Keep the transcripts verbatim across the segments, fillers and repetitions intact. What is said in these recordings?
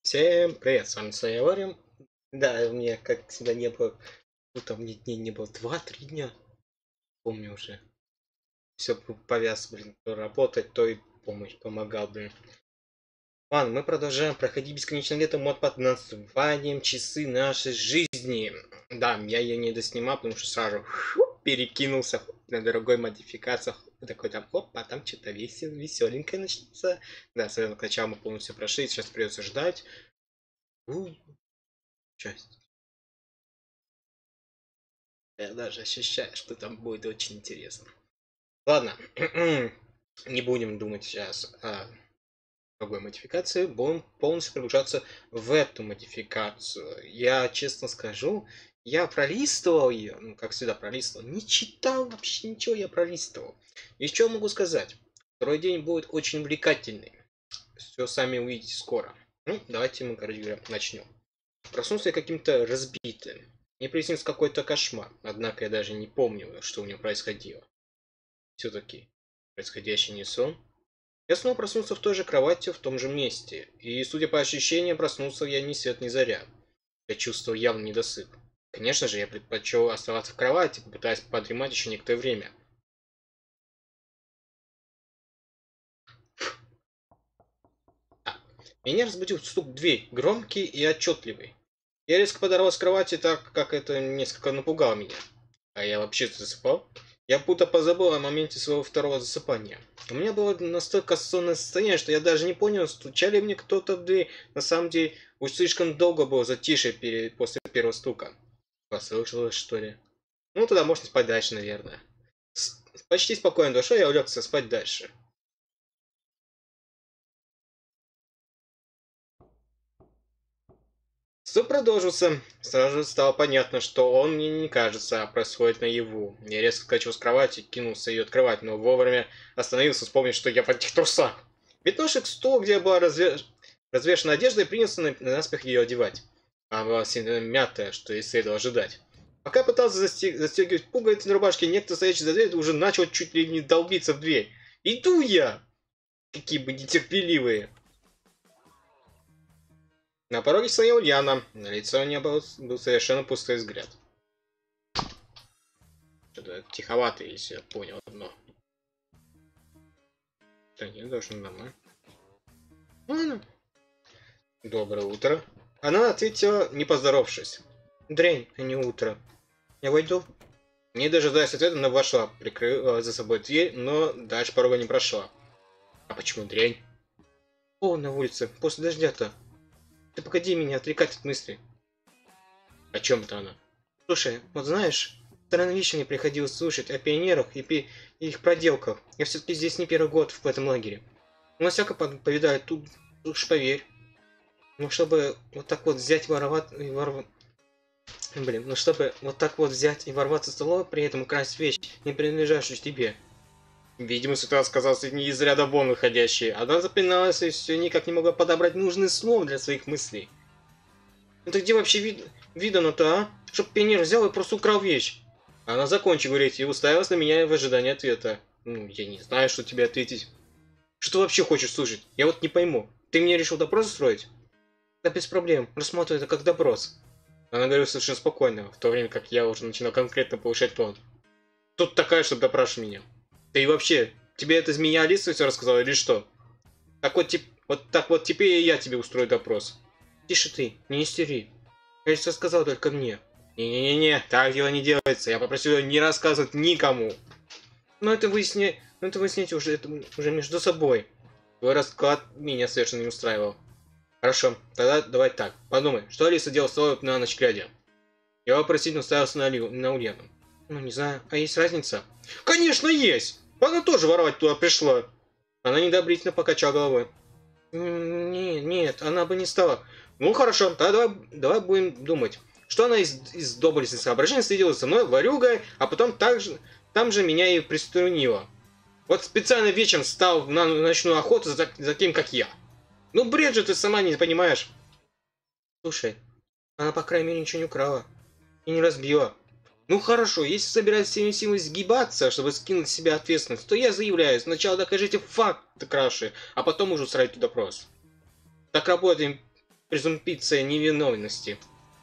Всем привет, с вами Сайорим. Да, у меня как всегда не было, ну там мне дней не было, два-три дня, помню уже. Все повяз, блин, то работать, то и помощь помогал, блин. Ладно, мы продолжаем проходить бесконечное лето мод под названием Часы нашей жизни. Да, я ее не доснимал, потому что сразу фу, перекинулся на дорогой модификациях. Такой там, оп, а там что-то весел, веселенькое начнется. Да, соответственно, к началу мы полностью прошли, сейчас придется ждать. У, часть. Я даже ощущаю, что там будет очень интересно. Ладно, не будем думать сейчас о другой модификации, будем полностью погружаться в эту модификацию. Я честно скажу, я пролистывал ее, ну как всегда пролистывал, не читал вообще ничего, я пролистывал. Еще могу сказать, второй день будет очень увлекательный. Все сами увидите скоро. Ну, давайте мы, короче говоря, начнем. Проснулся я каким-то разбитым. Мне приснился какой-то кошмар, однако я даже не помню, что у него происходило. Все-таки происходящий не сон. Я снова проснулся в той же кровати, в том же месте, и, судя по ощущениям, проснулся я ни свет ни заря. Я чувствовал явный недосып. Конечно же, я предпочел оставаться в кровати, попытаясь подремать еще некоторое время. А. Меня разбудил стук в дверь, громкий и отчетливый. Я резко подорвался с кровати, так как это несколько напугало меня. А я вообще засыпал. Я будто позабыл о моменте своего второго засыпания. У меня было настолько сонное состояние, что я даже не понял, стучали мне кто-то в дверь. На самом деле, уж слишком долго было затишье перед, после первого стука. Послышалось, что ли? Ну, тогда можно спать дальше, наверное. С почти спокойной душой я улегся спать дальше. Суд продолжился. Сразу же стало понятно, что он мне не кажется, а происходит наяву. Я резко вскочил с кровати, кинулся ее открывать, но вовремя остановился, вспомнив, что я в этих трусах. Метнувшись к стулу, где была разве... развешена одежда, и принялся на... наспех ее одевать. Она была сильно мятая, что и следовало ожидать. Пока я пытался застег... застегивать пуговицы на рубашке, некто, стоящий за дверью, уже начал чуть ли не долбиться в дверь. Иду я! Какие бы нетерпеливые! На пороге стоял Яна. На лице у нее был, был совершенно пустой взгляд. Что-то тиховато, если я понял одно. Да нет, должно нормально. Ладно. Доброе утро. Она ответила, не поздоровавшись. Дрянь, а не утро. Я войду? Не дожидаясь ответа, она вошла, прикрыла за собой дверь, но дальше порога не прошла. А почему дрянь? О, на улице, после дождя-то. Ты погоди меня отвлекать от мысли. О чем это она? Слушай, вот знаешь, странные вещи мне приходилось слушать о пионерах и, пи и их проделках. Я все-таки здесь не первый год в этом лагере. Ну, всяко повидаю, тут уж поверь. Ну, чтобы вот так вот взять воровать и ворвать... Блин, ну чтобы вот так вот взять и ворваться в столовую, при этом украсть вещь, не принадлежащую тебе. Видимо, ситуация оказалась не из ряда вон выходящей. Она запиналась и все никак не могла подобрать нужный слов для своих мыслей. Это где вообще вид видано-то, а? Чтоб пионер взял и просто украл вещь. Она закончила говорить и уставилась на меня в ожидании ответа. Ну, я не знаю, что тебе ответить. Что ты вообще хочешь слушать? Я вот не пойму. Ты мне решил допрос устроить? Да без проблем. Рассмотрю это как допрос. Она говорила совершенно спокойно, в то время как я уже начинал конкретно повышать тон. Тут такая, чтобы допрашивать меня. Да и вообще, тебе это из меня Алиса все рассказала или что? Так вот, тип, вот так вот теперь я тебе устрою допрос. Тише ты, не истери. Алиса сказала только мне. Не-не-не-не, так дело не делается. Я попросил ее не рассказывать никому. Но это выясни... Но это выясните уже, это уже между собой. Твой расклад меня совершенно не устраивал. Хорошо, тогда давай так. Подумай, что Алиса делала в столовой на ночь глядя? Я вопросительно уставился на, Али... на Ульяну. Ну, не знаю, а есть разница? Конечно, есть! Она тоже воровать туда пришла. Она недобрительно покачала головой. Не, нет, она бы не стала. Ну хорошо, тогда давай, давай будем думать. Что она из, из доблестных соображений следила за мной, ворюгой, а потом так же, там же меня и приструнила. Вот специально вечером стал на ночную охоту за, за тем, как я. Ну бред же, ты сама не понимаешь. Слушай, она по крайней мере ничего не украла. И не разбила. Ну хорошо, если собираюсь всеми силами сгибаться, чтобы скинуть с себя ответственность, то я заявляю, сначала докажите факт краши, а потом уже устраивайте допрос. Так работаем презумпция невиновности.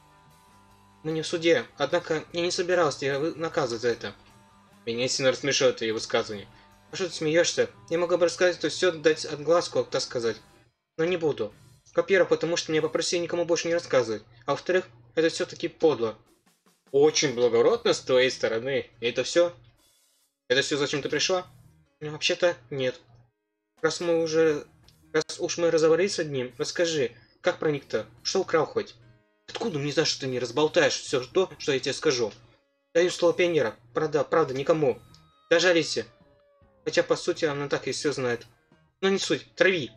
Мы не в суде, однако я не собирался тебя наказывать за это. Меня сильно рассмешило это его высказывание. А что ты смеешься? Я могу бы рассказать, то все дать отгласку, так сказать. Но не буду. Во-первых, потому что меня попросили никому больше не рассказывать. А во-вторых, это все-таки подло. Очень благородно с твоей стороны. И это все? Это все, зачем ты пришла? Ну, вообще-то, нет. Раз мы уже... Раз уж мы разобрались с одним, расскажи, как проник-то? Что украл хоть? Откуда мне знать, что ты не разболтаешь все то, что я тебе скажу? Даю слово пионера. Правда, правда, никому. Даже Алисе. Хотя, по сути, она так и все знает. Но не суть. Трави.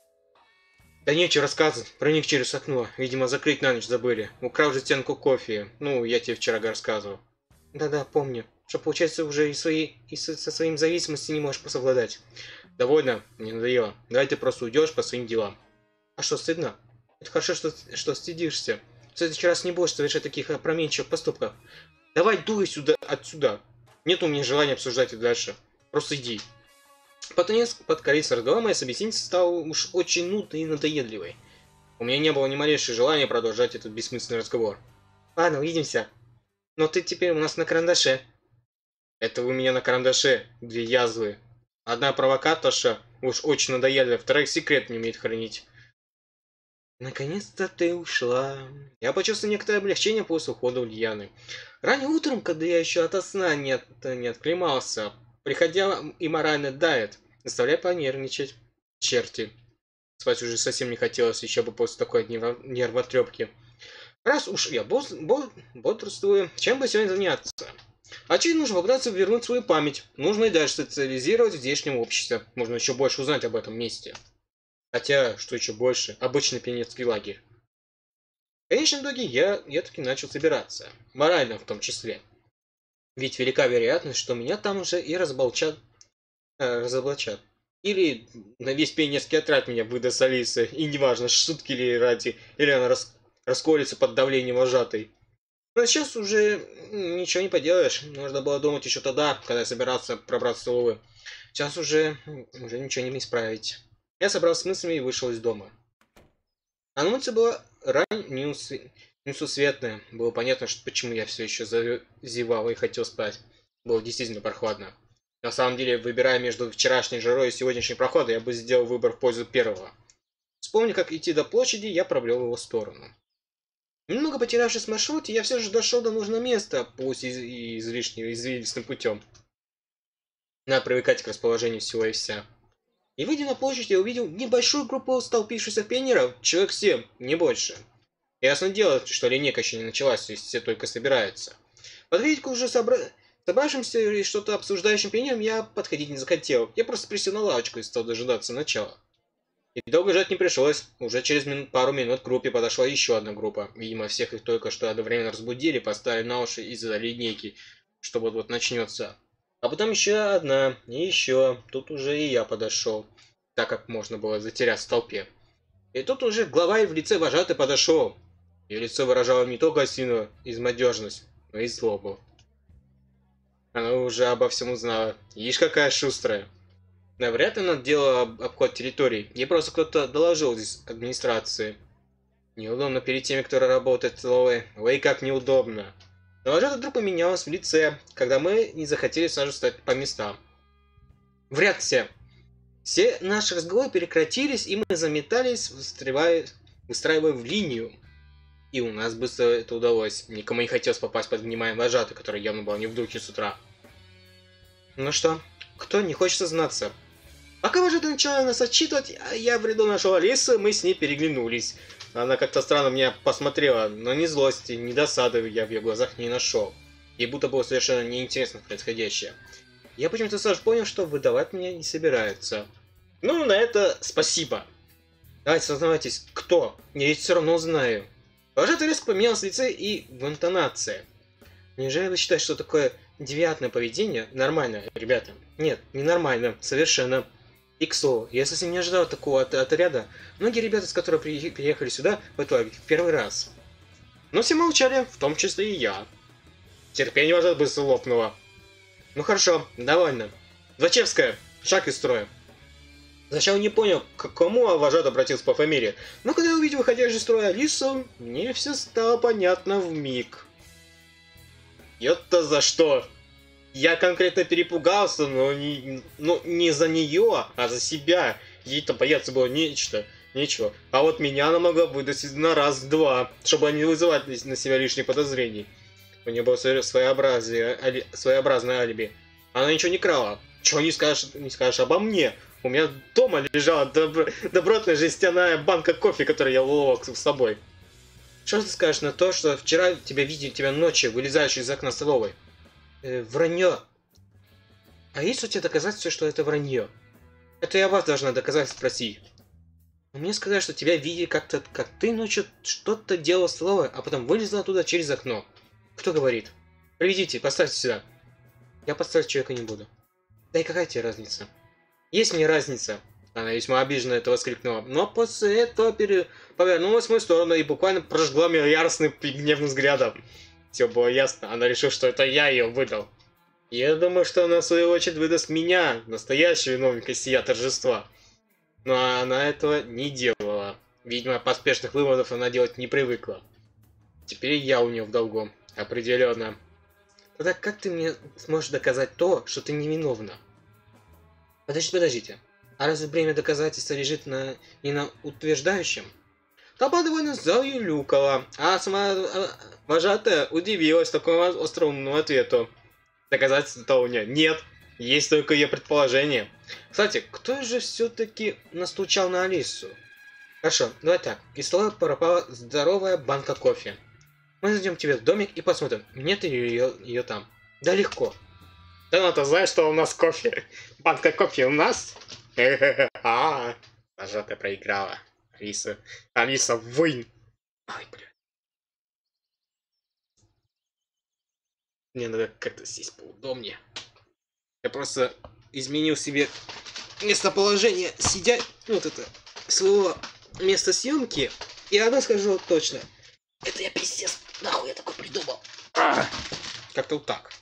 Да нечего рассказывать. Проник через окно. Видимо, закрыть на ночь забыли. Украл же стенку кофе. Ну, я тебе вчера рассказывал. Да-да, помню. Что, получается, уже и, свои, и со, со своим зависимостью не можешь посовладать. Довольно. Мне надоело. Давай ты просто уйдешь по своим делам. А что, стыдно? Это хорошо, что, что стыдишься. В следующий раз не будешь совершать таких опрометчивых поступков. Давай дуй сюда, отсюда. Нет у меня желания обсуждать это дальше. Просто иди. Под конец, под конец разговора моя собеседница стала уж очень нудной и надоедливой. У меня не было ни малейшего желания продолжать этот бессмысленный разговор. Ладно, увидимся. Но ты теперь у нас на карандаше. Это вы меня на карандаше, две язвы. Одна провокаторша уж очень надоедливая, вторая секрет не умеет хранить. Наконец-то ты ушла. Я почувствовал некоторое облегчение после ухода Ульяны. Ранним утром, когда я еще ото сна не, от, не отклемался, приходя и морально давит, заставляя понервничать. Черти. Спать уже совсем не хотелось, еще бы после такой нервотрепки. Раз уж я бос, бо, бодрствую, чем бы сегодня заняться? А чуть нужно попытаться вернуть свою память. Нужно и дальше социализировать в здешнем обществе. Можно еще больше узнать об этом месте. Хотя, что еще больше, обычный пионерский лагерь. В конечном итоге я, я таки начал собираться. Морально в том числе. Ведь велика вероятность, что меня там уже и разболчат, э, разоблачат. Или на весь пионерский отряд меня выдаст Алиса. И неважно, шутки ли ради, или она рас, расколется под давлением вожатой. Но сейчас уже ничего не поделаешь. Нужно было думать еще тогда, когда я собирался пробраться в столовую. Сейчас уже, уже ничего не исправить. Я собрался с мыслями и вышел из дома. А на улице было рань несусветная. Было понятно, что почему я все еще зевал и хотел спать. Было действительно прохладно. На самом деле, выбирая между вчерашней жарой и сегодняшней прохладой, я бы сделал выбор в пользу первого. Вспомнив, как идти до площади, я пробрел в его сторону. Немного потерявшись в маршруте, я все же дошел до нужного места, пусть и излишне извилистым путем. Надо привыкать к расположению всего и вся. И выйдя на площадь, я увидел небольшую группу столпившихся пионеров, человек семь, не больше. Ясно дело, что линейка еще не началась, то есть все только собираются. Подвидеть к уже собра... собравшимся и что-то обсуждающим пионерам я подходить не захотел. Я просто присел на лавочку и стал дожидаться начала. И долго ждать не пришлось. Уже через мин... пару минут к группе подошла еще одна группа. Видимо, всех их только что одновременно разбудили, поставили на уши из-за линейки, что вот-вот начнется. А потом еще одна, и еще. Тут уже и я подошел, так как можно было затеряться в толпе. И тут уже глава и в лице вожатой подошел. Ее лицо выражало не только сильную измадежность, но и злобу. Она уже обо всем узнала. Ишь, какая шустрая. Навряд ли она делала обход территории. Ей просто кто-то доложил из администрации. Неудобно перед теми, кто работает в столовой. Ой, как неудобно. Но вожатая вдруг поменялась в лице, когда мы не захотели сразу встать по местам. Вряд все. Все наши разговоры прекратились, и мы заметались, выстраивая, выстраивая в линию. И у нас быстро это удалось. Никому не хотелось попасть под внимание вожатой, которая явно была не в духе с утра. Ну что, кто не хочет сознаться? Пока вожатая начала нас отчитывать, я в ряду нашел Алису, мы с ней переглянулись. Она как-то странно меня посмотрела, но ни злости, ни досады я в ее глазах не нашел. Ей будто было совершенно неинтересно происходящее. Я почему-то сразу понял, что выдавать меня не собираются. Ну, на это спасибо. Давайте сознавайтесь, кто? Я ведь все равно узнаю. Вожатый резко поменялся в лице и в интонации. Неужели вы считаете, что такое девиантное поведение нормально, ребята? Нет, не нормально, совершенно. И к слову, я совсем не ожидал такого от отряда. Многие ребята, с которыми приехали сюда, в итоге в первый раз. Но все молчали, в том числе и я. Терпение вожатого быстро лопнуло. Ну хорошо, довольно. Зачевская, шаг из строя. Сначала не понял, к кому вожат обратился по фамилии, но когда я увидел выходящую из строя Алису, мне все стало понятно вмиг. Это за что? Я конкретно перепугался, но не, ну, не за нее, а за себя. Ей-то бояться было нечто, нечего. А вот меня она могла выдать на раз-два, чтобы не вызывать на себя лишних подозрений. У нее было своеобразие, али, своеобразное алиби. Она ничего не крала. Чего не скажешь, не скажешь обо мне? У меня дома лежала добро, добротная жестяная банка кофе, которую я ловок с собой. Что ты скажешь на то, что вчера тебя видели тебя ночью, вылезающий из окна столовой? Э, вранье. А есть у тебя доказательства, что это вранье? Это я вас должна доказать, спроси. Мне сказали, что тебя видели как-то, как ты ночью что-то делал в столовой, а потом вылезла оттуда через окно. Кто говорит? Приведите, поставьте сюда. Я поставить человека не буду. Да и какая тебе разница? Есть мне разница. Она весьма обиженно это воскликнула. Но после этого пере... повернулась в мою сторону и буквально прожгла меня яростным и гневным взглядом. Все было ясно. Она решила, что это я ее выдал. Я думаю, что она в свою очередь выдаст меня, настоящего виновника сия торжества. Но она этого не делала. Видимо, поспешных выводов она делать не привыкла. Теперь я у нее в долгу. Определенно. Тогда как ты мне сможешь доказать то, что ты невиновна? Подождите, подождите. А разве бремя доказательства лежит на... не на утверждающем? Толпа довольно заюлюкала, а сама вожатая удивилась такому остроумному ответу. Доказательства-то у нее нет, есть только ее предположение. Кстати, кто же все-таки настучал на Алису? Хорошо, давай так. Из стола пропала здоровая банка кофе. Мы зайдем к тебе в домик и посмотрим, нет ли ее, ее там. Да легко. Да ну ты знаешь, что у нас кофе? Банка кофе у нас? А, вожатая проиграла. Алиса, Алиса, вынь. Ай, блядь. Мне надо как-то сесть поудобнее. Я просто изменил себе местоположение, сидя, вот это, своего места съемки. И одно скажу точно. Это я пиздец, нахуй я такой придумал. А! Как-то вот так.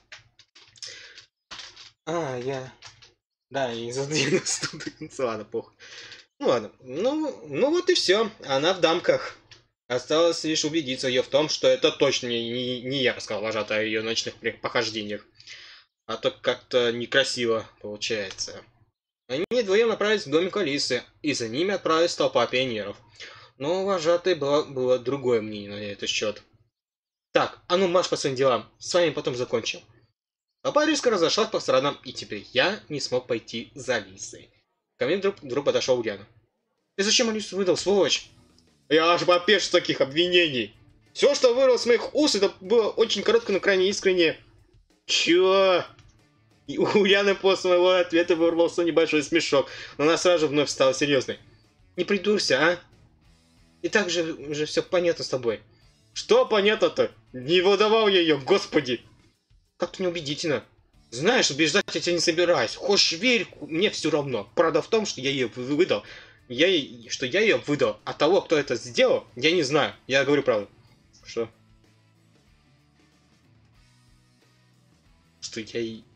А, я... Да, и задвинул стул до конца, ладно, похуй. Ну ладно, ну, ну вот и все. Она в дамках. Осталось лишь убедиться ее в том, что это точно не, не, не я рассказал вожатой о ее ночных похождениях. А то как-то некрасиво получается. Они вдвоем направились в домик Алисы, и за ними отправилась толпа пионеров. Но у вожатой было, было другое мнение на этот счет. Так, а ну марш по своим делам, с вами потом закончим. Толпа резко разошлась по сторонам, и теперь я не смог пойти за Алисой. Ко мне вдруг, вдруг подошел Ульяна. Ты зачем Алису выдал, сволочь? Я аж попешь с таких обвинений. Все, что вырвалось с моих уст, это было очень коротко, но крайне искренне. Чё? И у Ульяны после моего ответа вырвался небольшой смешок, но она сразу же вновь стала серьезной. Не придурься, а? И так же уже все понятно с тобой. Что понятно-то? Не выдавал я ее, господи! Как-то неубедительно. Знаешь, убеждать я тебя не собираюсь. Хочешь верь, мне все равно. Правда в том, что я ее выдал. Я, что я ее выдал. А того, кто это сделал, я не знаю. Я говорю правду. Что? Что я и...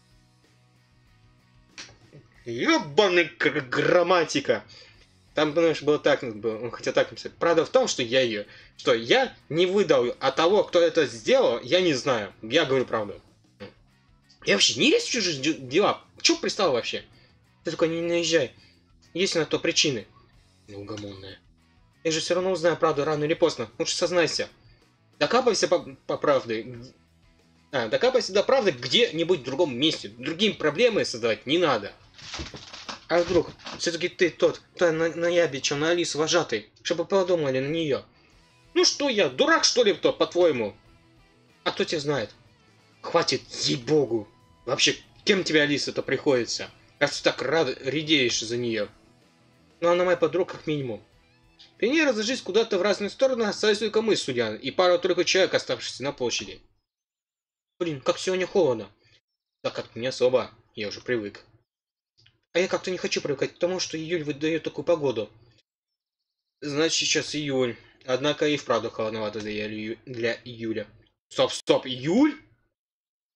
Ёбаный грамматика. Там, понимаешь, было так, он хотел так написать. Правда в том, что я ее... Что я не выдал, а того, кто это сделал, я не знаю. Я говорю правду. Я вообще не лезь в чужие дела. Чё пристал вообще? Ты только не наезжай. Есть на то причины. Неугомонная. Я же все равно узнаю правду рано или поздно. Лучше сознайся. Докапайся по, по правде. А, докапайся до правды где-нибудь в другом месте. Другим проблемы создавать не надо. А вдруг все-таки ты тот, кто на, наябичил на Алису вожатой, чтобы подумали на нее? Ну что я, дурак что ли кто, по-твоему? А кто тебя знает? Хватит, ей-богу. Вообще, кем тебе Алиса-то приходится? Раз ты так рад, редеешь за нее. Ну, она моя подруга, как минимум. Пионеры разошлись куда-то в разные стороны, остались только мы с Ульяной и пару-тройку человек, оставшихся на площади. Блин, как сегодня холодно. Да как-то не особо, я уже привык. А я как-то не хочу привыкать к тому, что июль выдает такую погоду. Значит, сейчас июль. Однако и вправду холодновато для июля. Стоп, стоп, июль?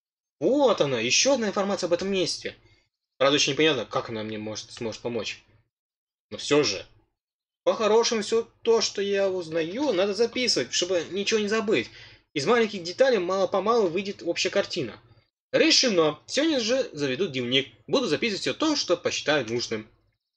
Вот она, еще одна информация об этом месте. Правда, очень непонятно, как она мне может, сможет помочь. Но все же, по-хорошему, все то, что я узнаю, надо записывать, чтобы ничего не забыть. Из маленьких деталей мало-помалу выйдет общая картина. Решено. Сегодня же заведу дневник. Буду записывать все то, что посчитаю нужным.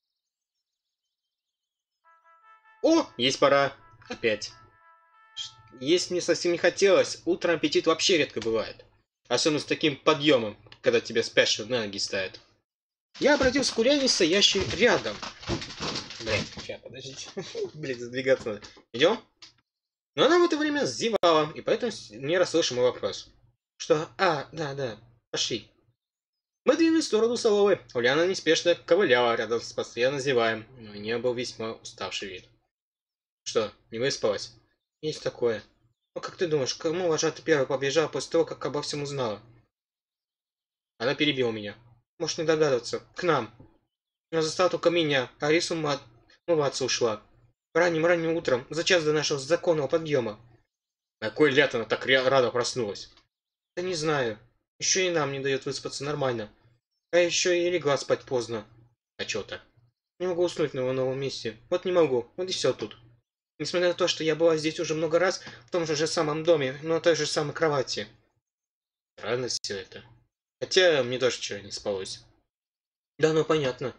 О, есть пора. Опять. Есть мне совсем не хотелось. Утром аппетит вообще редко бывает. Особенно с таким подъемом, когда тебя спящего на ноги ставят. Я обратился к Ульяне, стоящей рядом. Блин, сейчас, подождите. Блин, сдвигаться надо. Идем? Но она в это время зевала, и поэтому не расслышал мой вопрос. Что? А, да, да. Пошли. Мы двинулись в сторону столовой. Ульяна неспешно ковыляла рядом с постоянно зеваем. У нее был весьма уставший вид. Что, не выспалась? Есть такое. Ну как ты думаешь, кому вожатый первый побежал после того, как обо всем узнала? Она перебила меня. Можешь не догадываться. К нам. Но застал только меня, а Рису мат... умываться ушла. Ранним-ранним утром, за час до нашего законного подъема. На кой ляд она так рано проснулась? Да не знаю. Еще и нам не дает выспаться нормально. А еще и легла спать поздно. А чё так? Не могу уснуть на новом месте. Вот не могу. Вот и все тут. Несмотря на то, что я была здесь уже много раз, в том же самом доме, но на той же самой кровати. Странно все это. Хотя мне тоже вчера не спалось. Да, ну понятно.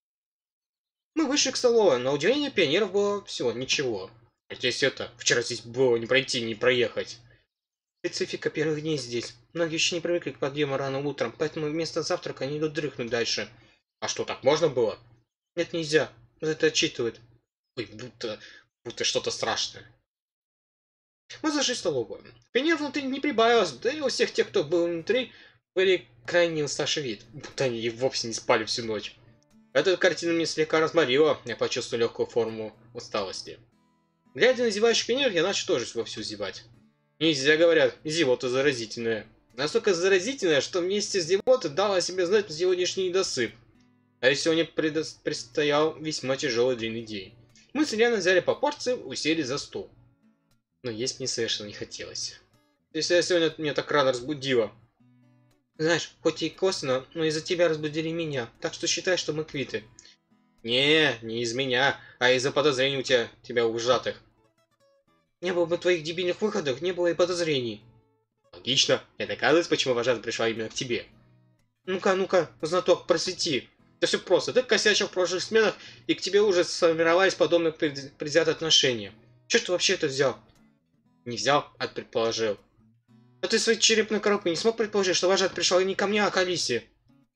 Мы вышли к столовой, на удивление пионеров было всего ничего. А здесь это, вчера здесь было не пройти, не проехать. Специфика первых дней здесь. Многие еще не привыкли к подъему рано утром, поэтому вместо завтрака они идут дрыхнуть дальше. А что, так можно было? Нет, нельзя. За это отчитывают. Ой, будто, будто что-то страшное. Мы зашли в столовую. Пионеров внутри не прибавилось, да и у всех тех, кто был внутри, были крайне уставший вид. Будто они и вовсе не спали всю ночь. Эта картина мне слегка разморила, я почувствовал легкую форму усталости. Глядя на зевающих пионеров, я начал тоже вовсю зевать. Нельзя, говорят, зевота заразительная. Настолько заразительная, что вместе с зевотой дала о себе знать сегодняшний недосып. А ведь сегодня предо... предстоял весьма тяжелый длинный день. Мы с Ильяной взяли по порции, усели за стол. Но есть мне совершенно не хотелось. Если я сегодня меня так рано разбудила. Знаешь, хоть и косвенно, но из-за тебя разбудили меня, так что считай, что мы квиты. Не, не из меня, а из-за подозрений у тебя, тебя ужатых. Не было бы твоих дебильных выходов, не было и подозрений. Логично. Это оказывается, почему вожатый пришла именно к тебе. Ну-ка, ну-ка, знаток, просвети. Это все просто. Ты косячил в прошлых сменах, и к тебе уже сформировались подобные предвзятые отношения. Че ты вообще это взял? Не взял, а предположил. А ты своей черепной коробкой не смог предположить, что вожатый пришел не ко мне, а к Алисе?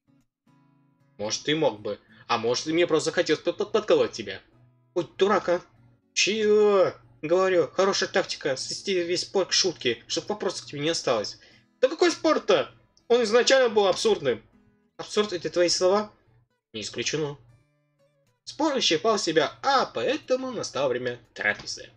Может, ты мог бы. А может, и мне просто хотелось под -под подколоть тебя. Ой, дурак, а? Чего? Говорю, хорошая тактика, свести весь спор к шутке, чтобы вопросов к тебе не осталось. Да какой спор-то? Он изначально был абсурдным. Абсурд — это твои слова? Не исключено. Спор исчерпал себя, а поэтому настало время трапезы.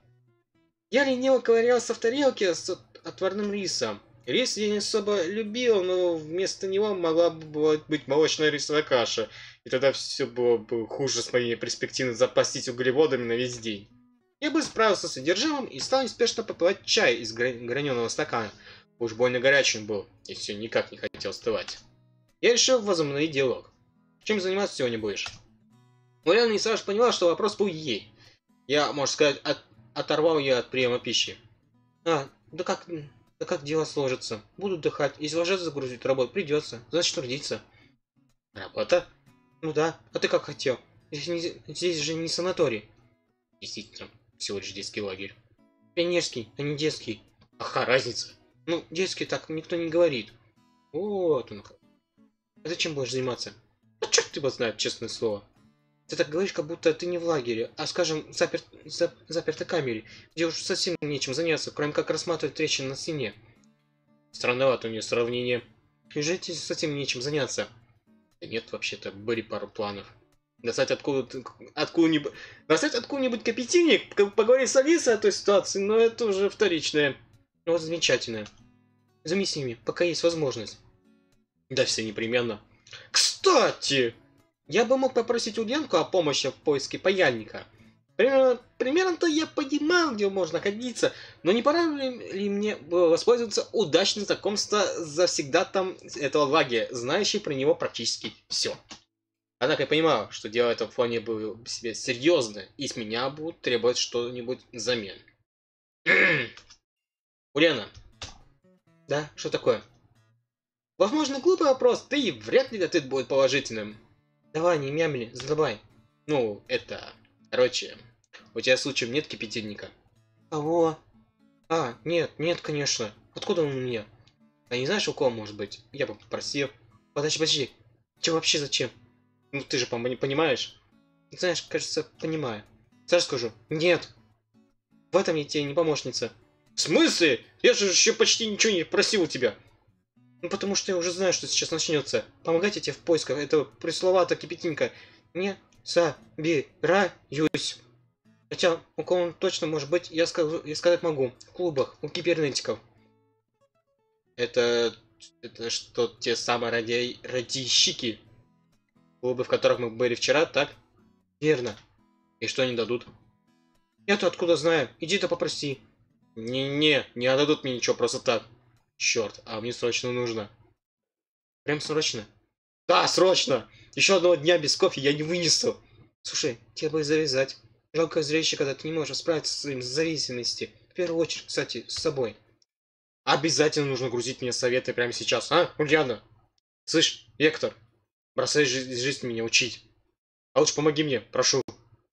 Я лениво ковырялся в тарелке с отварным рисом. Рис я не особо любил, но вместо него могла бы быть молочная рисовая каша. И тогда все было бы хуже с моей перспективой запастись углеводами на весь день. Я бы справился с содержимым и стал неспешно попивать чай из граненого стакана. Уж больно горячий он был, и все никак не хотел остывать. Я решил возобновить диалог. Чем заниматься сегодня будешь? Ульяна не сразу поняла, что вопрос был ей. Я, можно сказать, от, оторвал ее от приема пищи. А, да как, да как дело сложится? Буду отдыхать, если ложиться загрузить работу придется, значит трудиться. Работа? Ну да, а ты как хотел? Здесь, не, здесь же не санаторий. Действительно, всего лишь детский лагерь. Пионерский, а не детский. Ага, разница. Ну, детский так никто не говорит. Вот он как. А зачем будешь заниматься? А черт его знает, честное слово. Ты так говоришь, как будто ты не в лагере, а, скажем, в запер... зап... запертой камере, где уж совсем нечем заняться, кроме как рассматривать трещины на стене. Странновато у нее сравнение. Неужели тебе совсем нечем заняться? Да нет, вообще-то, были пару планов. Достать откуда-нибудь откуда достать откуда-нибудь капитинник, поговорить с Алисой о той ситуации, но это уже вторичное. Ну вот замечательно. Займи с ними, пока есть возможность. Да все непременно. Кстати, я бы мог попросить Ульянку о помощи в поиске паяльника. Примерно, примерно-то я понимал, где он может находиться, но не пора ли мне воспользоваться удачным знакомством с завсегдатаем этого лагеря, знающий про него практически все. Однако я понимал, что дело это вполне было себе серьезно, и с меня будут требовать что-нибудь взамен. Улена. Да, что такое? Возможно, глупый вопрос, да и вряд ли ответ будет положительным. Давай, не мямли, задавай. Ну, это... Короче, у тебя случаем нет кипятильника? Кого? А, нет, нет, конечно. Откуда он у меня? А не знаешь, у кого может быть? Я бы попросил. Подожди, подожди. Че вообще зачем? Ну ты же пом- понимаешь? Знаешь, кажется, понимаю. Сразу скажу. Нет. В этом я тебе не помощница. В смысле? Я же еще почти ничего не просил у тебя. Ну потому что я уже знаю, что сейчас начнется. Помогайте тебе в поисках этого пресловатого кипятинка. Не собираюсь. Хотя, у кого он точно может быть, я, скажу, я сказать могу. В клубах, у кибернетиков. Это... Это что, те самые ради... радищики? Клубы, в которых мы были вчера, так? Верно. И что они дадут? Я-то откуда знаю? Иди-то попроси. Не-не, не отдадут мне ничего просто так. Черт, а мне срочно нужно. Прям срочно? Да, срочно! Еще одного дня без кофе я не вынесу. Слушай, тебе бы завязать. Жалкое зрелище, когда ты не можешь справиться со своим зависимостью. В первую очередь, кстати, с собой. Обязательно нужно грузить мне советы прямо сейчас, а, Ульяна? Слышь, Вектор, бросай жи жизнь меня учить. А лучше помоги мне, прошу.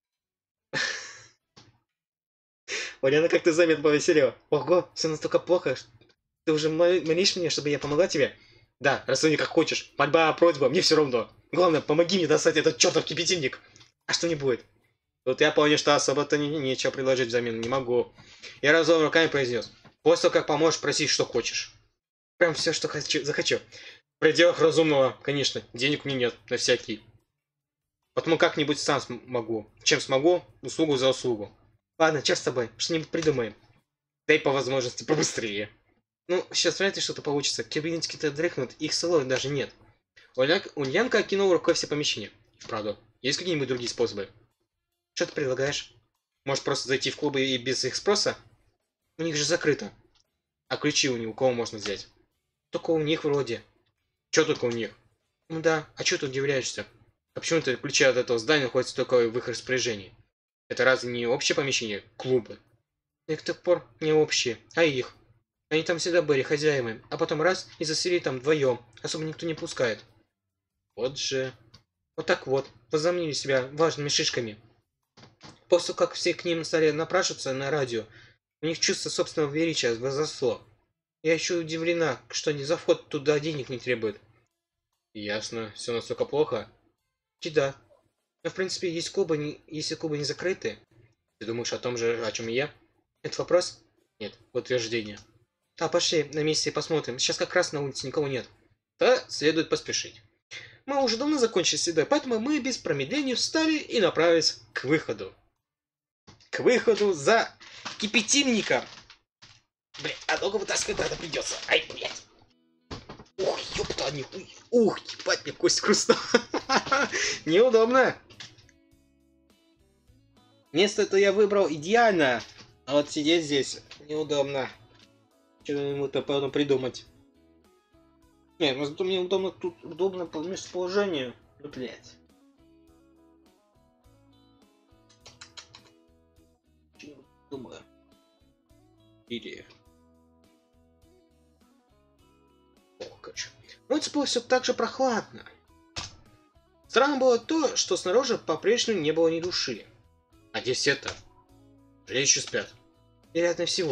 Ульяна как-то заметно повеселела. Ого, все настолько плохо. Ты уже молишь меня, чтобы я помогла тебе? Да, рассуди как хочешь. Мольба, просьба, мне все равно. Главное, помоги мне достать этот чертов кипятильник. А что не будет? Тут я понял, что особо-то не, нечего предложить взамен. Не могу. Я разом руками произнес. После того, как поможешь, проси, что хочешь. Прям все, что хочу, захочу. В пределах разумного, конечно. Денег у меня нет, на всякий. Потому как-нибудь сам смогу. Чем смогу, услугу за услугу. Ладно, черт с тобой, что-нибудь придумаем. Дай по возможности побыстрее. Ну, сейчас вряд ли что-то получится. Кибернетики-то дрыхнут, их целой даже нет. Ульянка окинула рукой все помещения. Вправду, есть какие-нибудь другие способы? Что ты предлагаешь? Может просто зайти в клубы и без их спроса? У них же закрыто. А ключи у них у кого можно взять? Только у них вроде. Че только у них? Ну да, а че ты удивляешься? А почему-то ключи от этого здания находятся только в их распоряжении? Это разве не общее помещение? Клубы. До тех пор не общие, а их. Они там всегда были хозяевами, а потом раз и засели там вдвоем. Особо никто не пускает. Вот же. Вот так вот, возомнили себя важными шишками. После того, как все к ним стали напрашиваться на радио, у них чувство собственного величия возросло. Я еще удивлена, что они за вход туда денег не требуют. Ясно. Все настолько плохо? И да. Но в принципе, есть клубы, не... если клубы не закрыты. Ты думаешь о том же, о чем и я? Это вопрос? Нет, утверждение. Да, пошли на месте и посмотрим. Сейчас как раз на улице никого нет. Да, следует поспешить. Мы уже давно закончили с едой, поэтому мы без промедления встали и направились к выходу. К выходу за кипятильником. Блин, а долго вытаскивать надо придется. Ай, блядь. Ух, ёпта, они. Ух, ебать, мне кость хрустнула. Неудобно. Место-то я выбрал идеально. А вот сидеть здесь неудобно. Что-то потом придумать. Нет, ну зато мне удобно тут удобно по местоположению. Ну, блядь. Думаю. Или... Ох, короче. Ночью было все так же прохладно. Странно было то, что снаружи по-прежнему не было ни души. А здесь это? Люди еще спят. Вероятно всего.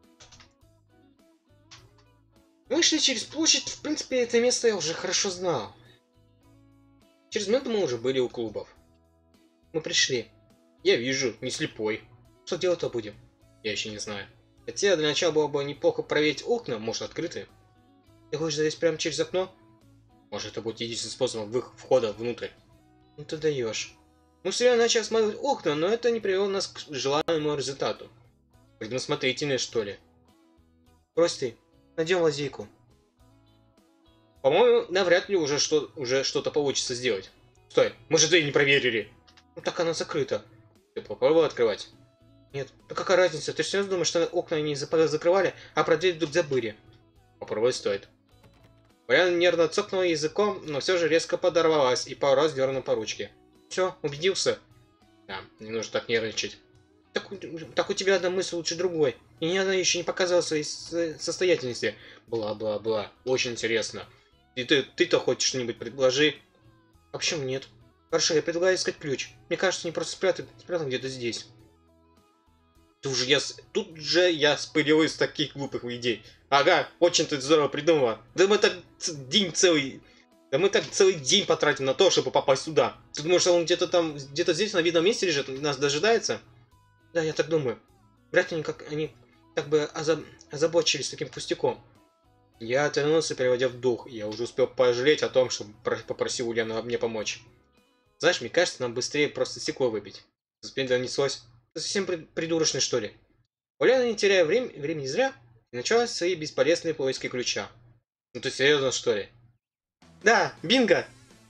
Мы шли через площадь, в принципе, это место я уже хорошо знал. Через минуту мы уже были у клубов. Мы пришли. Я вижу, не слепой. Что делать-то будем? Я еще не знаю. Хотя для начала было бы неплохо проверить окна, может открыты. Ты хочешь залезть прямо через окно? Может это будет единственным способом их входа внутрь. Ну ты даешь. Мы все равно начали осматривать окна, но это не привело нас к желаемому результату. Предусмотрительность, что ли? Брось ты. Найдем лазейку. По-моему, навряд ли уже что уже что-то получится сделать. Стой, мы же дверь не проверили. Ну так она закрыта. Ты попробовал открывать? Нет. Ну какая разница? Ты все равно думаешь, что окна они закрывали, а про дверь вдруг забыли. Попробовать стоит. Уляна нервно цокнула языком, но все же резко подорвалась и пару раз дернула по ручке. Все, убедился? Да, не нужно так нервничать. Так, так у тебя одна мысль лучше другой. И ни одна еще не показала своей состоятельности. Бла-бла-бла. Очень интересно. И ты, ты-то хоть что-нибудь предложи. А почему нет? Хорошо, я предлагаю искать ключ. Мне кажется, не просто спрятан, спрятан где-то здесь. Тут же я, тут же я спылил из таких глупых идей. Ага, очень ты здорово придумала. Да мы так день целый... Да мы так целый день потратим на то, чтобы попасть сюда. Ты думаешь, он где-то там, где-то здесь на видном месте лежит, нас дожидается? Да, я так думаю. Вряд ли они, как, они как бы озаб... озабочились таким пустяком. Я отвернулся, переводя в дух. Я уже успел пожалеть о том, что попросил Ульяну мне помочь. Знаешь, мне кажется, нам быстрее просто стекло выбить. Теперь донеслось. Ты совсем придурочный, что ли? Ульяна, не теряя врем... времени зря, начала свои бесполезные поиски ключа. Ну ты серьезно, что ли? Да, бинго!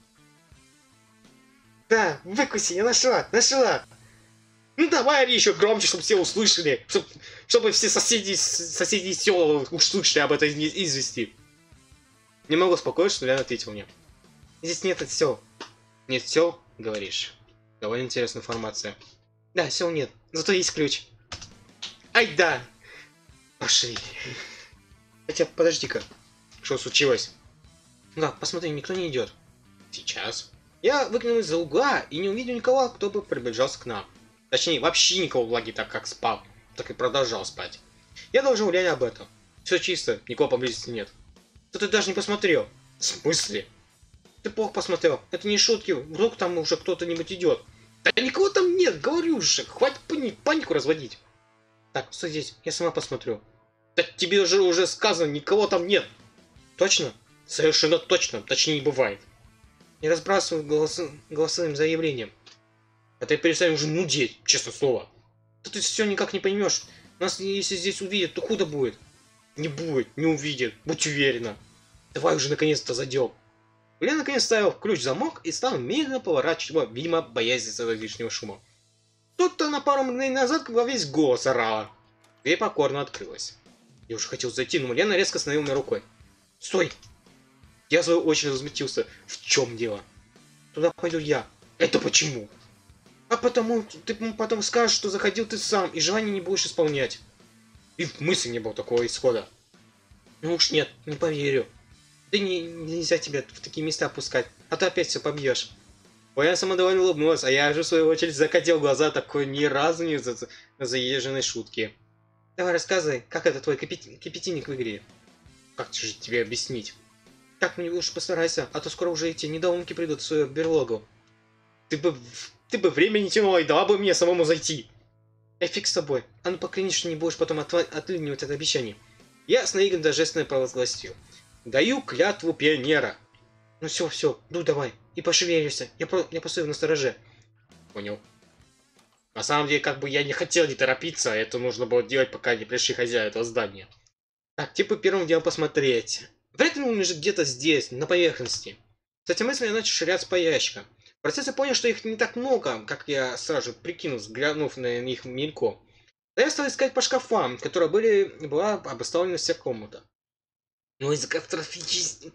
Да, выкуси, я нашла, нашла! Ну давай ори еще громче, чтобы все услышали, чтобы, чтобы все соседи, соседи села услышали об этой извести. Немного успокоишься, что Ульяна ответил мне. Здесь нет сел. Нет сел, говоришь? Довольно интересная информация. Да, сел нет, зато есть ключ. Ай да! Пошли. Хотя, подожди-ка. Что случилось? Да, посмотри, никто не идет. Сейчас. Я выглянул из-за угла и не увидел никого, кто бы приближался к нам. Точнее, вообще никого в лаге, так как спал. Так и продолжал спать. Я доложил Ульяне об этом. Все чисто, никого поблизости нет. Да ты даже не посмотрел. В смысле? Ты плохо посмотрел. Это не шутки. Вдруг там уже кто-то-нибудь идет. Да никого там нет, говорю же. Хватит пани панику разводить. Так, стой здесь, я сама посмотрю. Да тебе же уже сказано, никого там нет. Точно? Совершенно точно. Точнее, не бывает. Не разбрасывай голос... голосовым заявлением. А ты перестань уже нудеть, честное слово. Да ты все никак не поймешь. Нас если здесь увидят, то худо будет. Не будет, не увидят, будь уверена. Давай уже наконец-то зайдем. Ульяна наконец ставил ключ в замок и стал медленно поворачивать его, видимо, боясь из-за лишнего шума. Тут-то на пару мгновений назад во весь голос орала. Дверь покорно открылась. Я уже хотел зайти, но Ульяна резко остановила меня рукой. Стой! Я в свою очередь возмутился. В чем дело? Туда пойду я. Это почему? А потому ты потом скажешь, что заходил ты сам, и желание не будешь исполнять. И в мысли не было такого исхода. Ну уж нет, не поверю. Да не, нельзя тебя в такие места опускать, а то опять все побьешь. Ой, я самодовольно улыбнулась, а я же в свою очередь закатил глаза такой ни разу не за заезженной шутки. Давай рассказывай, как это твой кипяти... кипятильник в игре? Как же тебе объяснить? Так, мне уж постарайся, а то скоро уже эти недоумки придут в свою берлогу. Ты бы... Ты бы время не тянула и дала бы мне самому зайти. Эй, фиг с тобой. А ну поклянись, что не будешь потом отва... отлынивать от обещаний. Я с наигранно торжественно провозгласил. Даю клятву пионера. Ну все, все, ну давай. И пошевелишься. Я, про... я постою настороже. Понял. На самом деле, как бы я не хотел не торопиться, это нужно было делать, пока не пришли хозяева этого здания. Так, типа первым делом посмотреть. Вряд ли он лежит где-то здесь, на поверхности. С этим мыслью я начал ширяться по ящикам. В процессе понял, что их не так много, как я сразу прикинул, взглянув на них мельком. Да я стал искать по шкафам, которые были, была обставлена вся комната. Но из-за катастрофического...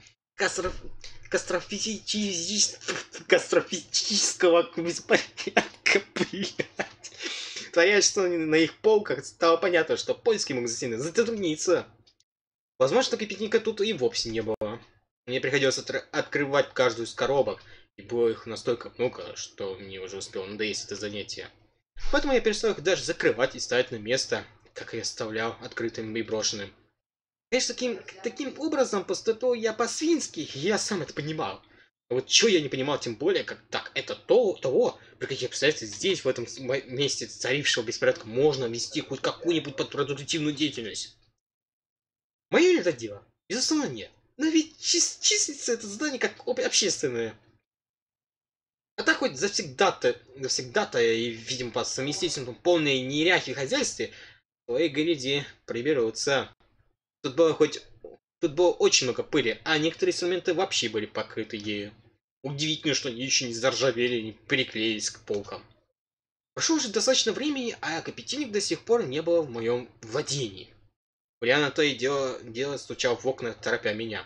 катастрофического беспорядка, блядь, творящегося на их полках, стало понятно, что поиски магазина затруднится. Возможно, кипятника тут и вовсе не было. Мне приходилось от открывать каждую из коробок, и было их настолько много, что мне уже успело надоесть это занятие. Поэтому я перестал их даже закрывать и ставить на место, как я оставлял открытым и брошенным. Конечно, таким, таким образом поступил я по-свински, я сам это понимал. Но вот чего я не понимал, тем более, как так, это то, того, при каких обстоятельствах здесь, в этом месте царившего беспорядка, можно вести хоть какую-нибудь продуктивную деятельность. Мое ли это дело? Безусловно, нет. Но ведь чис числится это здание как общественное. А так хоть завсегда-то, завсегда-то и, видимо, по совместительству полной неряхи в хозяйстве, твои гляди приберутся. Тут было хоть... Тут было очень много пыли, а некоторые инструменты вообще были покрыты ею. Удивительно, что они еще не заржавели, не приклеились к полкам. Прошло уже достаточно времени, а кипятильник до сих пор не было в моем владении. Ульяна то и дело, дело стучал в окна, торопя меня.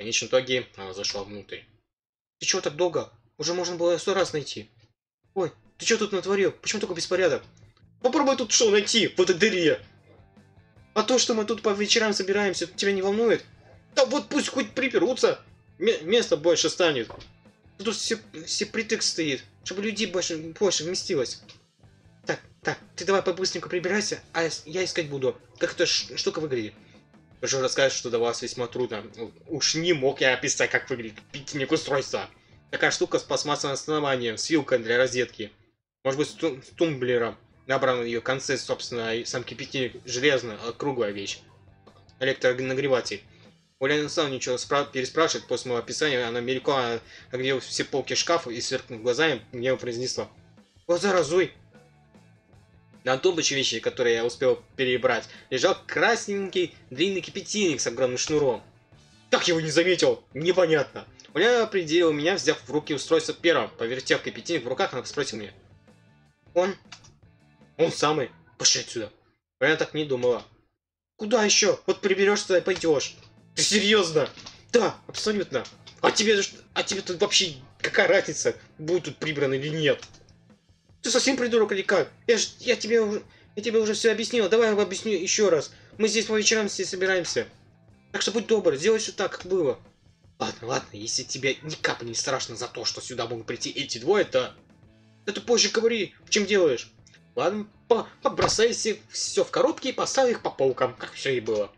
конечном итоге она зашла внутрь. Ты чего так долго? Уже можно было сто раз найти. Ой, ты что тут натворил? Почему такой беспорядок? Попробуй тут что найти в этой дыре. А то, что мы тут по вечерам собираемся, тебя не волнует? Да вот пусть хоть приперутся. М места больше станет. Тут все, все притык стоит, чтобы людей больше, больше вместилось. Так, так, ты давай побыстренько прибирайся, а я искать буду. Как эта штука выглядит? Уже расскажешь, что для вас весьма трудно. Уж не мог я описать, как выглядит питомник устройства. Такая штука с пластмассовым основанием, с вилкой для розетки. Может быть, с, тум с тумблером. Набран в ее конце, собственно, и сам кипятильник железная, круглая вещь. Электронагреватель. Оля не стала ничего переспрашивать после моего описания. Она мелькала, оглядела все полки шкафа и, сверкнув глазами, мне произнесла: «Глаза разуй!» На тумбочке вещи, которые я успел перебрать, лежал красненький длинный кипятильник с огромным шнуром. Как его не заметил? Непонятно. Оля определила меня, взяв в руки устройство первым. Повертев кипятильник в руках, она спросила меня: «Он? Он самый. Пошли отсюда». Оля так не думала. «Куда еще? Вот приберешься и пойдешь». «Ты серьезно?» «Да, абсолютно. А тебе, а тебе тут вообще какая разница, будет тут прибрано или нет?» «Ты совсем придурок или как? Я, ж, я, тебе, я тебе уже все объяснила. Давай я объясню еще раз. Мы здесь по вечерам все собираемся. Так что будь добр, сделай все так, как было». «Ладно, ладно, если тебе ни капли не страшно за то, что сюда могут прийти эти двое, то... Да ты позже говори, в чем делаешь. Ладно, по побросай все, все в коробки и поставь их по полкам, как все и было».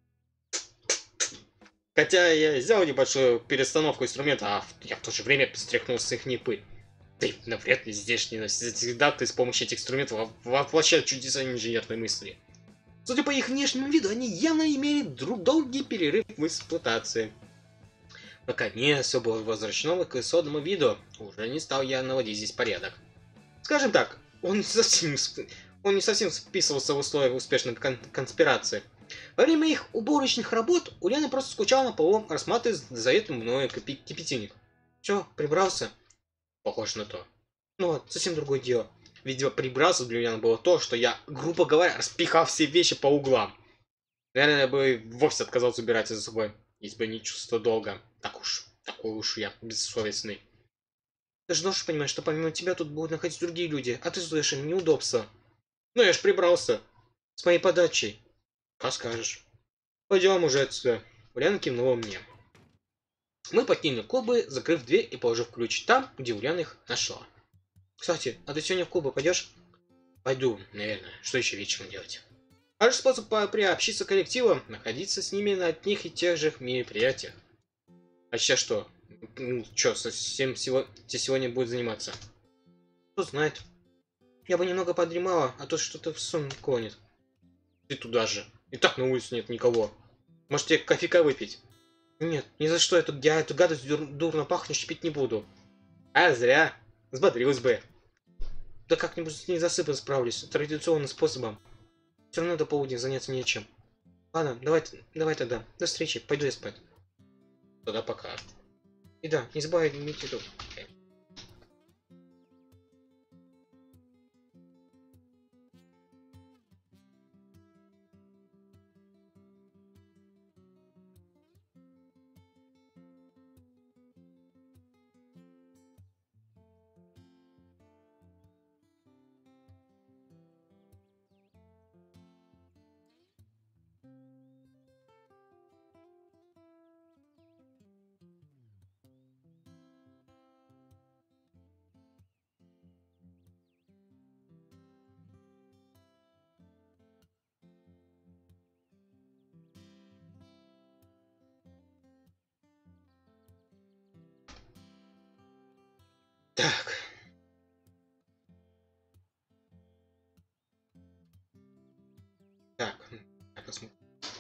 Хотя я сделал небольшую перестановку инструмента, а я в то же время стряхнул с их нипы. Да и навряд ли здешние завсегдаты с помощью этих инструментов воплощают чудеса инженерной мысли. Судя по их внешнему виду, они явно имели долгий перерыв в эксплуатации. Пока не все было возвращено к исходному виду, уже не стал я наводить здесь порядок. Скажем так, он не совсем, он не совсем вписывался в условия успешной кон конспирации. Во время их уборочных работ Ульяна просто скучала на полу, рассматривая заветный мною кипятильник. Все, прибрался? Похоже на то. Ну вот, совсем другое дело. Видимо, прибрался для Ульяны было то, что я, грубо говоря, распихал все вещи по углам. Наверное, я бы вовсе отказался убирать за собой, если бы не чувство долга. Так уж, такой уж я бессовестный. Ты же должен понимать, что помимо тебя тут будут находиться другие люди, а ты создаешь им неудобства. Ну я ж прибрался. С моей подачей. Как скажешь. Пойдем уже отсюда. Ульяна кивнула мне. Мы покинули клубы, закрыв дверь и положив ключ там, где Ульяна их нашла. Кстати, а ты сегодня в клубы пойдешь? Пойду, наверное. Что еще вечером делать? А же способ приобщиться к коллективу, находиться с ними на одних и тех же мероприятиях. А сейчас что? Ну, что, совсем сегодня будет заниматься? Кто знает. Я бы немного подремала, а то что-то в сон клонит. Ты туда же. И так на улице нет никого. Может, тебе кофейка выпить? Нет, ни за что эту, я эту гадость дур, дурно пахнущую пить не буду. А зря. Взбодрилась бы. Да как-нибудь с ней засыпан справлюсь. Традиционным способом. Все равно до полудня заняться нечем. Ладно, давай, давай тогда. До встречи. Пойду я спать. Тогда пока. И да, не забывай иметь в виду. Так. Так. Посмотрим.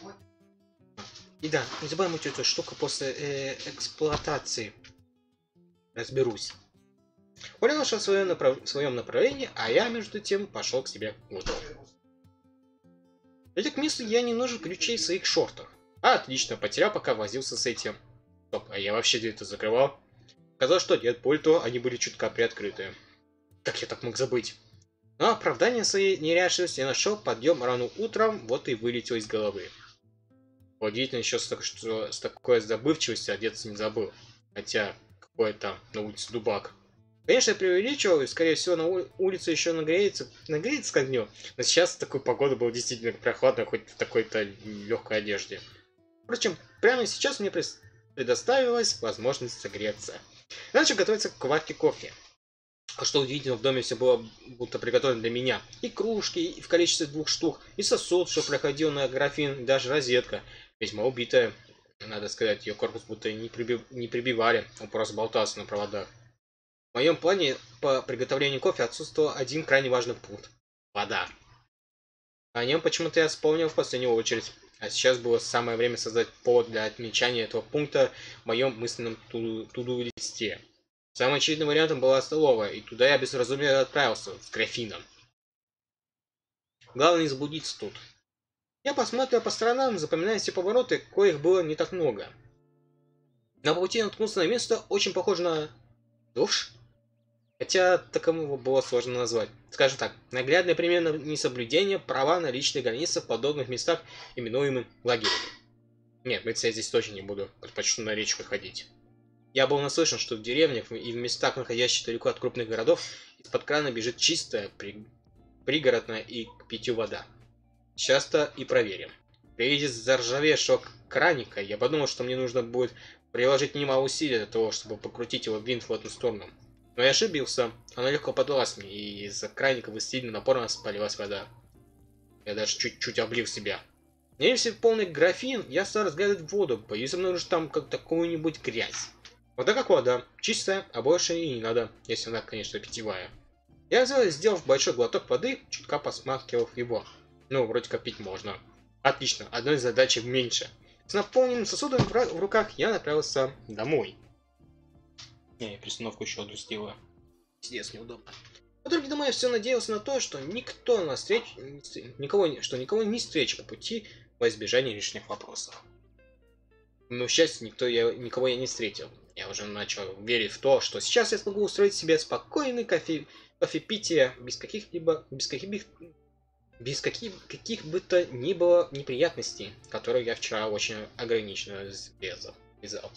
И да, не забываем эту штуку после э, эксплуатации. Разберусь. Оля нашла в своем, направ... в своем направлении, а я, между тем, пошел к себе в угол. Идя к месту, я не нужен ключей в своих шортах. А, отлично, потерял, пока возился с этим. Стоп, а я вообще дверь-то закрывал? Казалось, что нет, пульту, они были чутка приоткрыты. Как я так мог забыть? Но оправдание своей неряшливости я нашел, подъем рано утром, вот и вылетел из головы. Удивительно еще, что с такой забывчивостью одеться не забыл. Хотя, какой там на улице дубак. Конечно, я преувеличивал, и, скорее всего, на улице еще нагреется, нагреется к дню. Но сейчас такой погода была действительно прохладная, хоть в такой-то легкой одежде. Впрочем, прямо сейчас мне предоставилась возможность согреться. Я начал готовиться к варке кофе. А что удивительно, в доме все было будто приготовлено для меня. И кружки, и в количестве двух штук, и сосуд, что проходил на графин, и даже розетка. Весьма убитая, надо сказать, ее корпус будто не, приби... не прибивали, он просто болтался на проводах. В моем плане по приготовлению кофе отсутствовал один крайне важный пункт – вода. О нем почему-то я вспомнил в последнюю очередь, а сейчас было самое время создать повод для отмечания этого пункта в моем мысленном туду-листе. Самым очевидным вариантом была столовая, и туда я без раздумья отправился, с графином. Главное не заблудиться тут. Я посмотрел по сторонам, запоминая все повороты, коих было не так много. На пути наткнулся на место, очень похоже на душ. Хотя такового было сложно назвать. Скажем так, наглядное пример несоблюдения права на личные границы в подобных местах, именуемых лагерями. Нет, мыться я здесь точно не буду, предпочту на речку ходить. Я был наслышан, что в деревнях и в местах, находящихся далеко от крупных городов, из-под крана бежит чистая, при... пригородная и к питью вода. Часто и проверим. При виде заржавевшего краника я подумал, что мне нужно будет приложить немало усилий для того, чтобы покрутить его винт в эту сторону. Но я ошибился, она легко подалась мне, и из-за краника с сильным напором спалилась вода. Я даже чуть-чуть облил себя. Если полный графин, я стал разглядывать воду, боюсь обнаружить там как такую-нибудь грязь. Вода как вода, чистая, а больше и не надо, если она, конечно, питьевая. Я взял, сделав большой глоток воды, чутка посмакивав его. Ну, вроде как пить можно. Отлично, одной задачи меньше. С наполненным сосудом в руках я направился домой. Не, я перестановку еще одну сделаю. Пиздец, неудобно. По дороге домой я все надеялся на то, что никто на встрече, никого, что никого не встречу по пути во избежание лишних вопросов. Но, к счастью, никто я, никого я не встретил. Я уже начал верить в то, что сейчас я смогу устроить себе спокойный кофе, кофепитие без каких-либо, без каких без каких, каких бы то ни было неприятностей, которые я вчера очень ограниченно связал.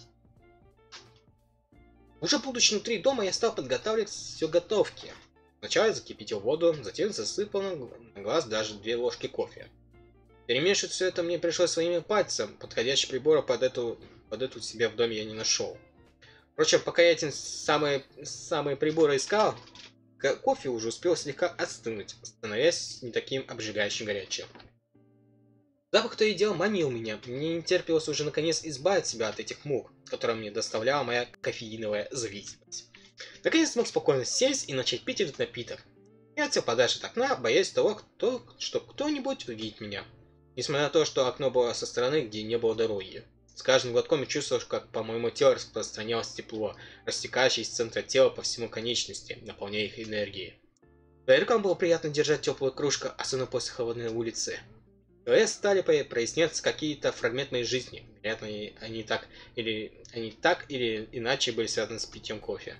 Уже будучи внутри дома, я стал подготавливать все готовки. Сначала я закипятил воду, затем засыпал на глаз даже две ложки кофе. Перемешивать все это мне пришлось своими пальцами, подходящего прибора под эту, под эту себя в доме я не нашел. Впрочем, пока я эти самые, самые приборы искал, кофе уже успел слегка остынуть, становясь не таким обжигающим горячим. Запах то и дело манил меня, мне не терпелось уже наконец избавить себя от этих мук, которые мне доставляла моя кофеиновая зависимость. Наконец смог спокойно сесть и начать пить этот напиток. Я отсел подальше от окна, боясь того, кто, что кто-нибудь увидит меня. Несмотря на то, что окно было со стороны, где не было дороги. С каждым глотком я чувствовал, как по моему телу распространялось тепло, растекающееся из центра тела по всему конечности, наполняя их энергией. По рукам было приятно держать теплую кружку, особенно после холодной улицы. В голове стали проясняться какие-то фрагменты моей жизни. Вероятно, они так или, они так или иначе были связаны с питьем кофе.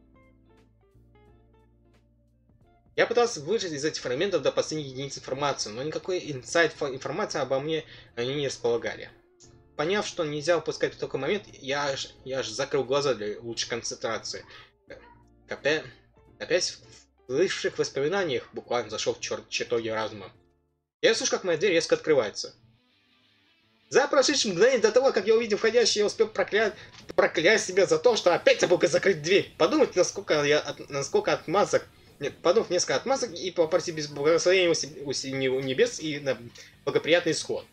Я пытался выжать из этих фрагментов до последней единицы информации, но никакой инсайт информации обо мне они не располагали. Поняв, что нельзя упускать в такой момент, я аж, я аж закрыл глаза для лучшей концентрации. Опять, опять в всплывших воспоминаниях буквально зашел в черт чертоги разума. Я слышу, как моя дверь резко открывается. За прошедшее мгновение до того, как я увидел входящий, я успел прокля... проклясть себя за то, что опять забыл закрыть дверь. Подумать, насколько я от... насколько отмазок. Нет, подумав несколько отмазок и попросить без благословения у небес и на благоприятный исход.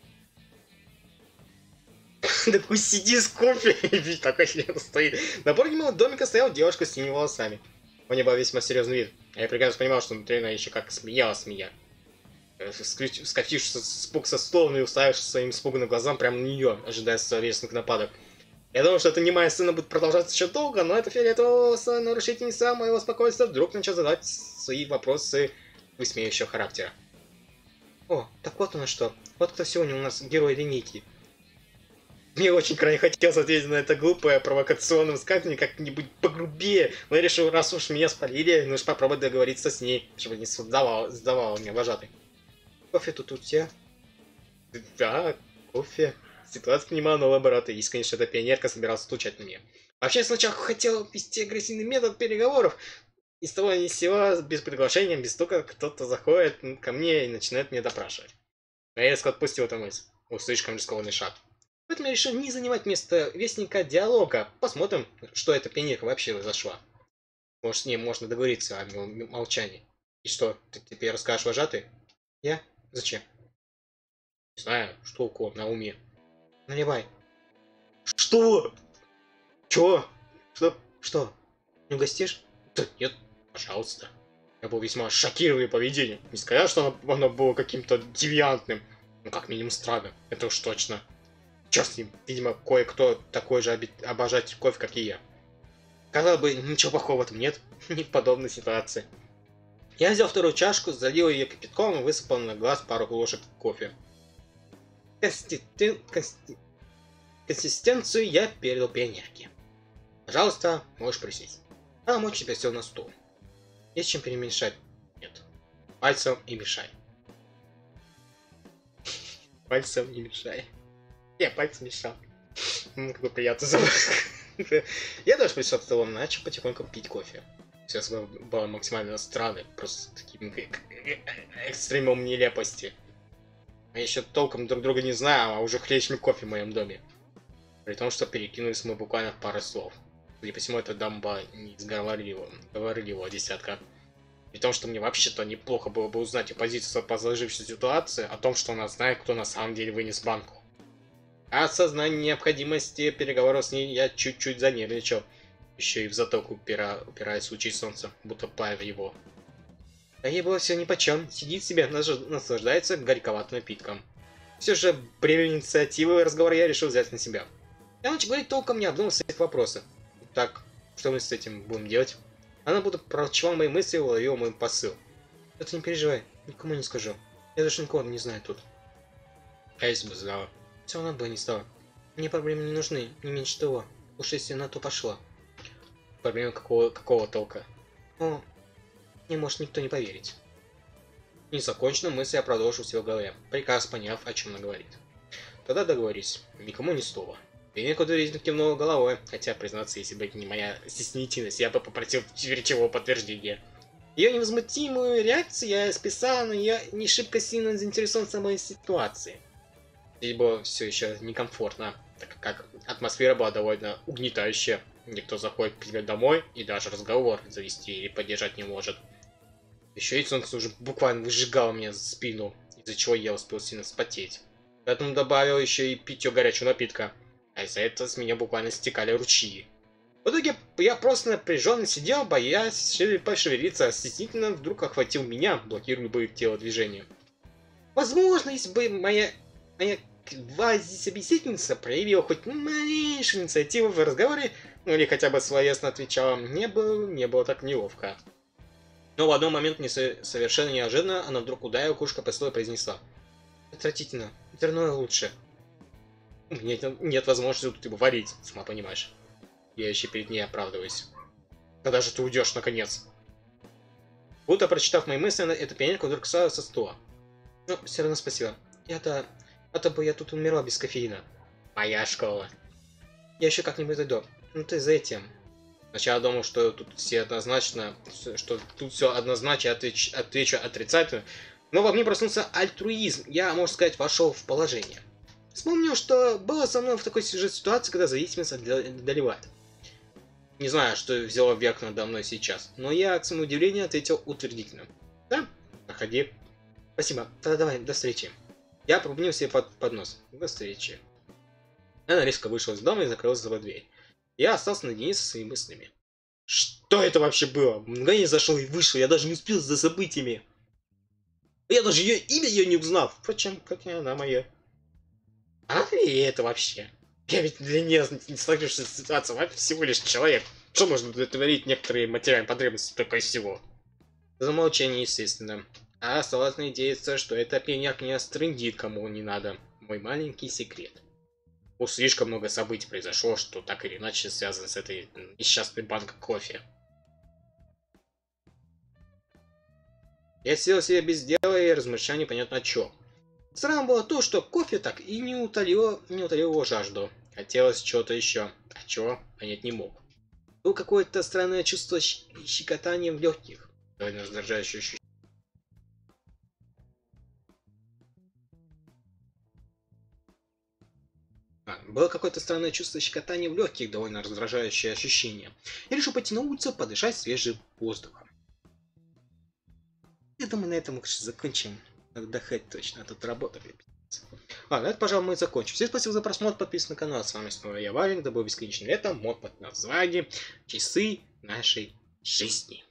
Такой сиди с кофе, и такой хрен стоит. На пороге моего домика стояла девушка с синими волосами. У нее был весьма серьезный вид. Я прекрасно понимал, что внутри она еще как смеялась с меня. Скатившись с пук со стола и уставившись своим испуганным глазам прямо на нее, ожидая словесных нападок. Я думал, что эта немая сцена будет продолжаться еще долго, но эта фиолетовая нарушительница моего спокойствия вдруг начала задавать свои вопросы высмеивающего характера. О, так вот оно что. Вот кто сегодня у нас герой линейки. Мне очень крайне хотелось ответить на это глупое провокационное высказывание как-нибудь погрубее, но я решил, раз уж меня спалили, нужно попробовать договориться с ней, чтобы не сдавала, сдавала мне вожатый. Кофе тут у тебя? Да, кофе. Ситуация принимала новые обороты, и, конечно, эта пионерка собиралась стучать на меня. Вообще, сначала хотел ввести агрессивный метод переговоров. И с того ни с сего, без приглашения, без стука, кто-то заходит ко мне и начинает меня допрашивать. А я резко отпустил эту мысль. Уж слишком рискованный шаг. Поэтому я решил не занимать место вестника диалога. Посмотрим, что эта пионерка вообще зашла. Может, с ней можно договориться о молчании. И что, ты теперь расскажешь вожатый? Я? Зачем? Не знаю, что у кого на уме. Наливай. Что? Чё? Что? Что? Не угостишь? Да нет, пожалуйста. Я был весьма шокирован поведением. Не сказал, что оно, оно было каким-то девиантным. Ну, как минимум странным. Это уж точно. Чё с ним? Видимо, кое-кто такой же обожатель кофе, как и я. Казалось бы, ничего плохого в этом нет. Не в подобной ситуации. Я взял вторую чашку, залил ее кипятком и высыпал на глаз пару ложек кофе. Консистен... Консистен... Консистенцию я передал пионерке. Пожалуйста, можешь присесть. Она мочь тебя сел на стул. Есть чем перемешать? Нет. Пальцем и мешай. Пальцем не мешай. Я пальцем мешал. Какой приятный запах. Я даже пришел к столу, начал потихоньку пить кофе. Все было максимально странно, просто таким экстремум нелепости. Мы еще толком друг друга не знаем, а уже хлещем кофе в моем доме. При том, что перекинулись мы буквально в пару слов. Судя по всему, эта дамба не сговорливого, говорливого десятка. При том, что мне вообще-то неплохо было бы узнать о позиции по сложившейся ситуации, о том, что она знает, кто на самом деле вынес банку. А осознание необходимости переговоров с ней я чуть-чуть занервничал. Еще и в затоку упира... упираясь в лучи солнца, будто пая его. А ей было все нипочем. Сидит себе, наслаждается горьковатым напитком. Все же при инициативы разговора я решил взять на себя. Я начал говорить толком, не обдумав своих вопросов. Так, что мы с этим будем делать? Она будто прочла мои мысли и уловила мой посыл. Да ты не переживай, никому не скажу. Я даже никого не знаю тут. А если бы знала? Все равно бы не стало. Мне проблемы не нужны, не меньше того. Уж если на то пошла. Проблема какого, какого толка? О, мне может никто не поверить. Незаконченную мысль я продолжил в себе в голове, прекрасно поняв, о чем она говорит. Тогда договорились, никому ни слова. Пионерка удовлетворительно кивнула головой, хотя, признаться, если бы не моя стеснительность, я бы попросил речевого подтверждения. Ее невозмутимую реакцию я списал, но я не шибко сильно заинтересован в самой ситуации. Здесь было все еще некомфортно, так как атмосфера была довольно угнетающая. Никто заходит к тебе домой и даже разговор завести или поддержать не может. Еще и солнце уже буквально выжигало мне за спину, из-за чего я успел сильно вспотеть. Поэтому добавил еще и питье горячего напитка, а из-за этого с меня буквально стекали ручьи. В итоге я просто напряженно сидел, боясь пошевелиться, а стеснительно вдруг охватил меня, блокируя любые телодвижения. Возможно, если бы моя, моя квази-собеседница проявила хоть малейшую инициативу в разговоре, ну или хотя бы словесно отвечала, мне было, не было так неловко. Но в один момент, не со совершенно неожиданно, она вдруг ударила кружкой по столу и произнесла: «Отвратительно, дурное лучше». Нет, нет возможности тут варить, сама понимаешь. Я еще перед ней оправдываюсь. Когда же ты уйдешь, наконец? Будто прочитав мои мысли, эта пионерка вдруг встала со стула. Ну, все равно спасибо. Я-то... А-то бы я тут умерла без кофеина. Моя школа. Я еще как-нибудь дойду. Ну ты за этим. Сначала думал, что тут все однозначно... Что тут все однозначно отвеч... отвечу отрицательно. Но во мне проснулся альтруизм. Я, можно сказать, вошел в положение. Вспомнил, что было со мной в такой же ситуации, когда зависимость одолевает. Не знаю, что взяло вверх надо мной сейчас, но я, к своему удивлению, ответил утвердительно. Да, проходи. Спасибо, тогда давай, до встречи. Я пробубнил себе под, под нос. До встречи. Она резко вышла из дома и закрылась за дверь. Я остался наедине со своими мыслями. Что это вообще было? Мгновение зашел и вышел, я даже не успел за событиями. Я даже ее имя ее не узнал. Впрочем, как и она моя. А ли это вообще? Я ведь для нее не сложившаяся ситуация, а всего лишь человек. Что можно удовлетворить некоторые материальные потребности только из всего? Замолчание, естественно. А осталось надеяться, что эта пионерка не стрындит кому не надо. Мой маленький секрет. Уж слишком много событий произошло, что так или иначе связано с этой несчастной банкой кофе. Я сидел себе без дела и размышлял непонятно о чем. Странно было то, что кофе так и не утолил, не утолил его жажду. Хотелось чего-то еще. А чего понять не мог. Было какое-то странное чувство щ- щекотания в легких. Довольно раздражающее ощущение. А, было какое-то странное чувство щекотания в легких, довольно раздражающее ощущение. Я решил пойти на улицу, подышать свежим воздухом. Я думаю, на этом мы закончим. Надо отдыхать точно, а тут работа. Ладно, это, пожалуй, мы закончим. Всем спасибо за просмотр, подписывайтесь на канал. С вами снова я, Валик. Это был бесконечное лето, мод под названием «Часы нашей жизни».